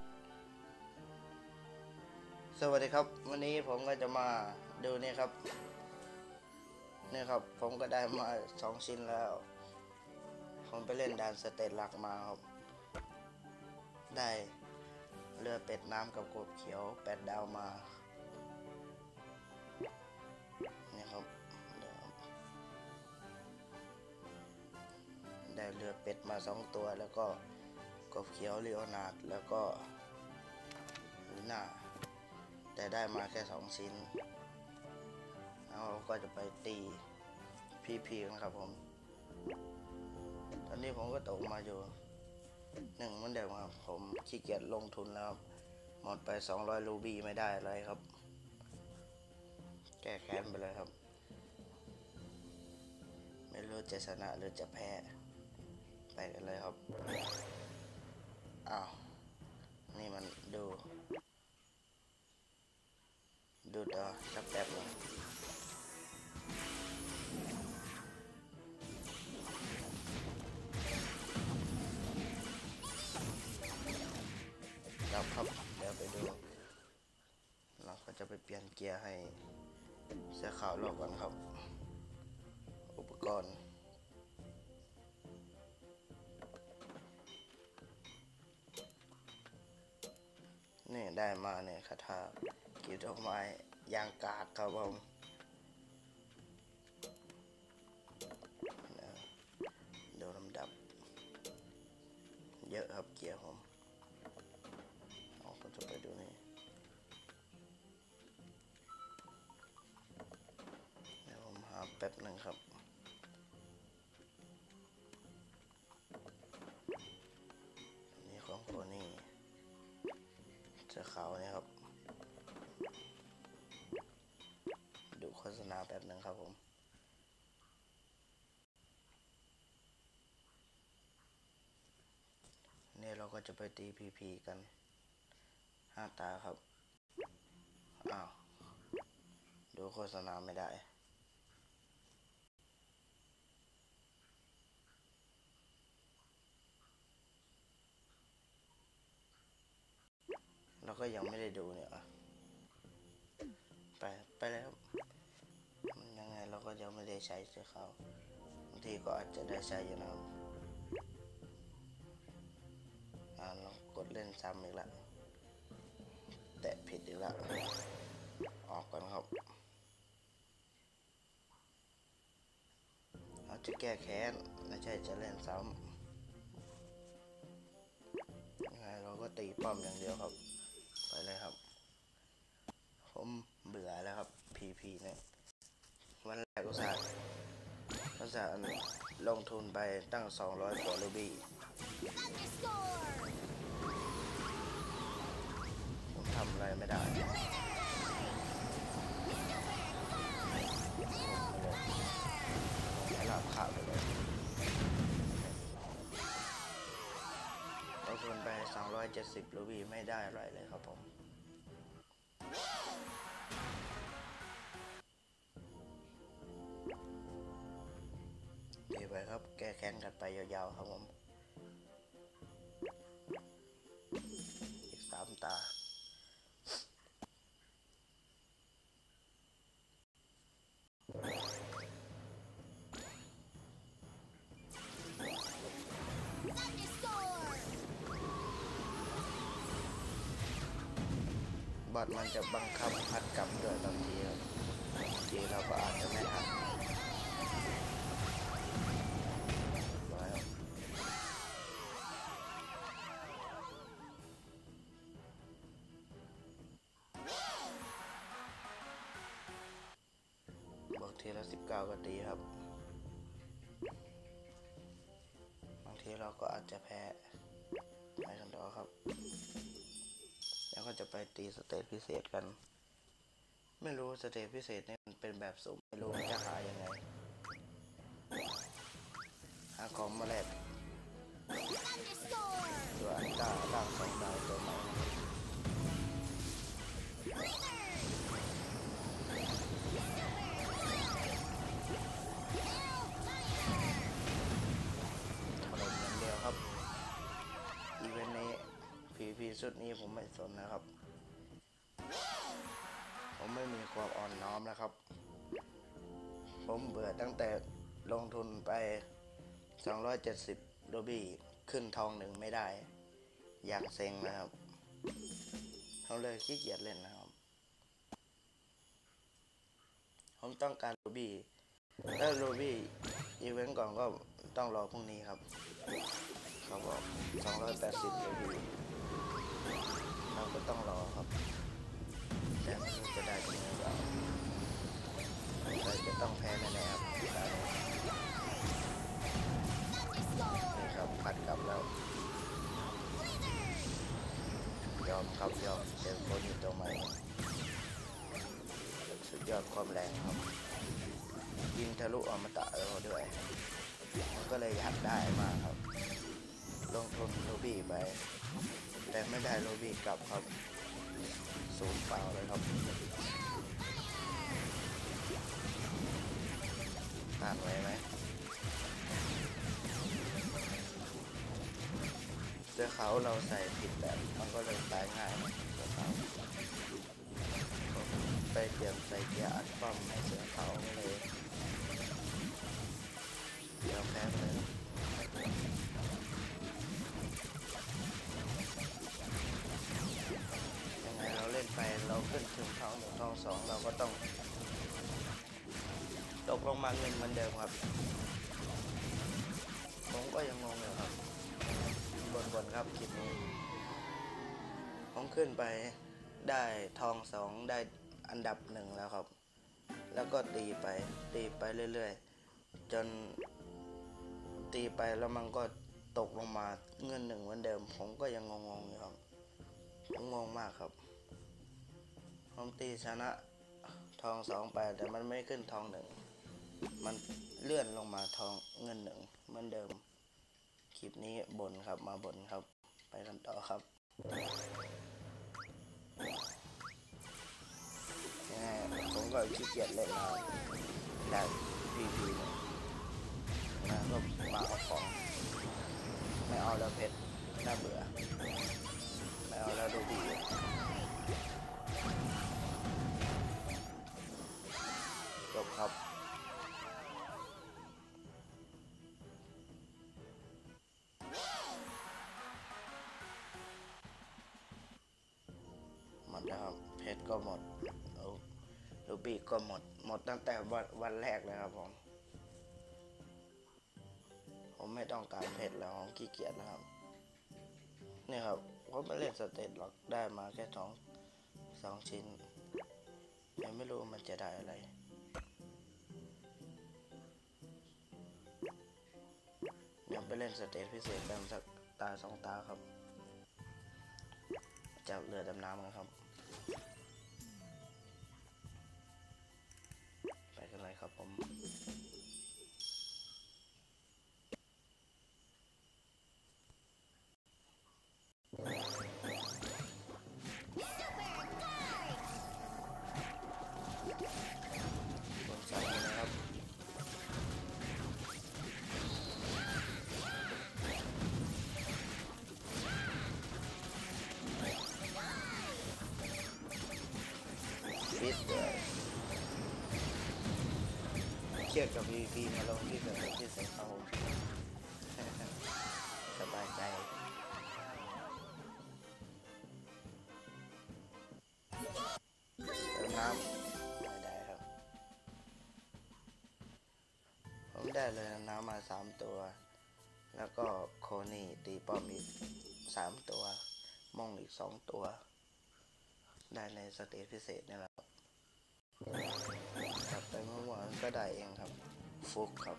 สวัสดีครับวันนี้ผมก็จะมาดูนี่ครับผมก็ได้มา2 ชิ้นแล้วผมไปเล่นด่านสเตจหลักมาครับได้เรือเป็ดน้ำกับกบเขียว8 ดาวมานี่ครับได้เรือเป็ดมา2 ตัวแล้วก็กบเขียวลีโอนาร์ดแล้วก็ลูน่าแต่ได้มาแค่2 ชิ้นแล้วก็จะไปตีพีกันครับผมตอนนี้ผมก็ตกมาอยู่1เหมือนเดิมครับผมขี้เกียจลงทุนแล้วหมดไป200 รูบี้ไม่ได้อะไรครับแก้แค้นไปเลยครับไม่รู้จะชนะหรือจะแพ้ไปกันเลยครับอ้าวนี่มันดูสักแป๊บนึงครับเดี๋ยวไปดูเราก็จะไปเปลี่ยนเกียร์ให้เสื้อขาวโลกก่อนครับอุปกรณ์นี่ได้มาเนี่ยคาถากีดอกไม้ยางกากครับผมดูลำดับเยอะครับเกียร์ผมเราก็จะไปดูนี่เดี๋ยวผมหาแป๊บหนึ่งครับนี่ของโคนี่เสื้อขาวนี่ครับดูโฆษณาแป๊บหนึ่งครับผมนี่เราก็จะไปตีพีกัน5 ตาครับอ้าวดูโฆษณาไม่ได้เราก็ยังไม่ได้ดูเนี่ยไปแล้วมันยังไงเราก็ยังไม่ได้ใช้เสื้อขาวบางทีก็อาจจะได้ใช้อยู่นะครับลองกดเล่นซ้ำอีกแล้วแตะผิดอีกแล้วออกก่อนครับเราจะแก้แค้นไม่ใช่จะเล่นซ้ำยังไงเราก็ตีป้อมอย่างเดียวครับไปเลยครับผมเบื่อแล้วครับพีเนี่ยวันแรกอุตส่าห์ลงทุนไปตั้ง200 กว่ารูบี้ผมทำอะไรไม่ได้ให้ราบขาดไปเลยลงทุนไป270 รูบี้ไม่ได้อะไรเลยครับผมดีไปครับแก้แค้นกันไปยาวๆครับผมอีก3 ตาบอทมันจะบังคับพัดกลับด้วยบางทีครับบางทีเราก็อาจจะไม่ทันบางทีละ19 ก็ดีครับบางทีเราก็อาจจะแพ้ไปกันต่อครับแล้วก็จะไปตีสเตจพิเศษกันไม่รู้สเตจพิเศษนี่มันเป็นแบบสุ่มไม่รู้จะหายังไงหาของมาแลกตัวอันต้าล่าง2 ดาวตัวใหม่ถล่มอย่างเดียวครับอีเวนต์นี้ PVP ชุดนี้ผมไม่สนนะครับผมไม่มีความอ่อนน้อมนะครับผมเบื่อตั้งแต่ลงทุนไป270โรบี้ขึ้นทอง1ไม่ได้อย่างเซ็งนะครับเขาเลยขี้เกียจเล่นนะครับผมต้องการโรบี้ถ้าโรบี้อีเวนต์ก่อนก็ต้องรอพรุ่งนี้ครับเขาบอก280โรบี้เราก็ต้องรอครับแต่ไม่รู้จะได้จริงหรือเปล่าเราจะต้องแพ้แน่ๆครับนี่ครับปัดกลับแล้วยอมครับยอมเจอโคนี่ตัวใหม่สุดยอดความแรงครับยิงทะลุอมตะเราด้วยมันก็เลยอยากได้มากครับลงทุนโรบี้ไปแต่ไม่ได้โรบี้กลับครับศูนย์เปล่าเลยครับอ่านไว้ไหมเสื้อขาวเราใส่ผิดแบบมันก็เลยตายง่ายเสื้อขาวไปเปลี่ยนใส่เกียร์อัดป้อมในเสื้อขาวเลยเดี๋ยวแพ้เลยยังไงเราเล่นไปเราขึ้นถึงทอง1ทอง2เราก็ต้องตกลงมาเงินเหมือนเดิมครับผมก็ยังงงอยู่ครับบนครับคลิปนี้ผมขึ้นไปได้ทอง2ได้อันดับ1แล้วครับแล้วก็ตีไปเรื่อยๆจนตีไปแล้วมันก็ตกลงมาเงิน1เหมือนเดิมผมก็ยังงงอยู่ครับผมงงมากครับผมตีชนะทอง2ไปแต่มันไม่ขึ้นทอง1มันเลื่อนลงมาทองเงิน1เหมือนเดิมคลิปนี้บ่นครับมาบ่นครับไปกันต่อครับผมก็ขี้เกียจเล่นแล้วได้พีนะก็มาเอาของไม่เอาแล้วเพชรน่าเบื่อไม่เอาแล้วดูดีจบครับหมดแล้วครับเพชรก็หมดลูบี้ก็หมดตั้งแต่วันแรกเลยครับผมไม่ต้องการเพชรแล้วผมขี้เกียจนะครับนี่ครับผมไม่เล่นสเตตหรอกได้มาแค่2ชิ้นยังไม่รู้มันจะได้อะไรยังไปเล่นสเตตพิเศษกันสักตา2ตาครับจับเรือดำน้ำกันครับไปกันเลยครับผมฟิตเลยเครียดกับ PVP มาลงที่เกิดที่เสียงเขาสบายใจเติมน้ำไม่ได้ครับผมได้เลยน้ำมา3ตัวแล้วก็โคนี่ตีป้อมอีก3ตัวมองอีก2ตัวได้ในสเตจพิเศษนี่แหละครับไปเมื่อวานก็ได้เองครับฟุกครับ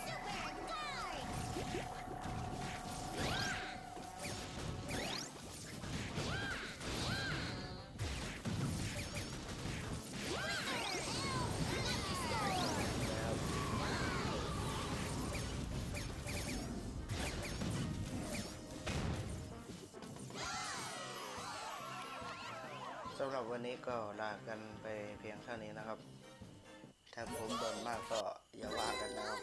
สำหรับวันนี้ก็ลากันไปเพียงเท่านี้นะครับถ้าผมบ่นมากก็อย่าว่ากันนะครับ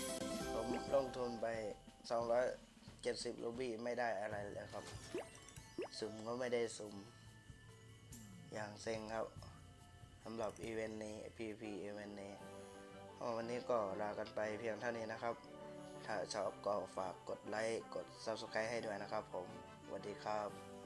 ผมลงทุนไป270โรบี้ไม่ได้อะไรเลยครับสุ่มก็ไม่ได้สุ่มอย่างเซ็งครับสำหรับอีเวนต์นี้ PVP อีเวนต์นี้วันนี้ก็ลากันไปเพียงเท่านี้นะครับถ้าชอบก็ฝากกดไลค์กด Subscribe ให้ด้วยนะครับผมสวัสดีครับ